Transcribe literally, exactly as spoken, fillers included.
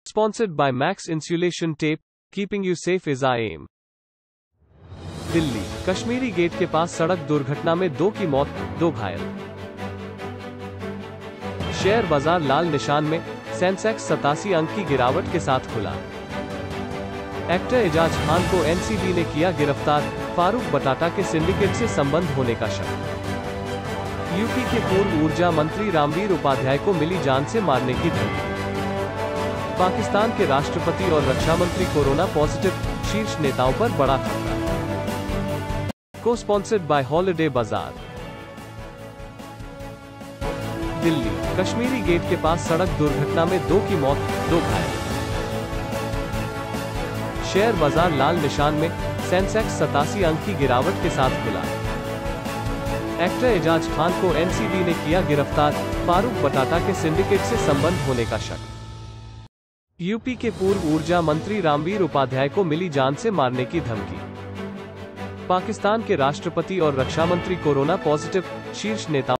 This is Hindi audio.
Sponsored by Max Insulation Tape, keeping you safe is our aim. Delhi, Kashmiri gate के पास सड़क दुर्घटना में दो की मौत, दो घायल। शेयर बाजार लाल निशान में, सेंसेक्स सतासी अंक की गिरावट के साथ खुला। एक्टर एजाज खान को एनसीबी ने किया गिरफ्तार, फारूक बटाटा के सिंडिकेट से संबंध होने का शक। यूपी के पूर्व ऊर्जा मंत्री रामवीर उपाध्याय को मिली जान से मारने की धमकी। पाकिस्तान के राष्ट्रपति और रक्षा मंत्री कोरोना पॉजिटिव, शीर्ष नेताओं पर बड़ा खतरा। को स्पॉन्सर्ड बाय हॉलिडे बाजार। दिल्ली, कश्मीरी गेट के पास सड़क दुर्घटना में दो की मौत, दो घायल। शेयर बाजार लाल निशान में, सेंसेक्स सतासी अंक की गिरावट के साथ खुला। एक्टर एजाज खान को एनसीबी ने किया गिरफ्तार, फारूक बटाटा के सिंडिकेट से संबंध होने का शक। यूपी के पूर्व ऊर्जा मंत्री रामवीर उपाध्याय को मिली जान से मारने की धमकी। पाकिस्तान के राष्ट्रपति और रक्षा मंत्री कोरोना पॉजिटिव, शीर्ष नेताओं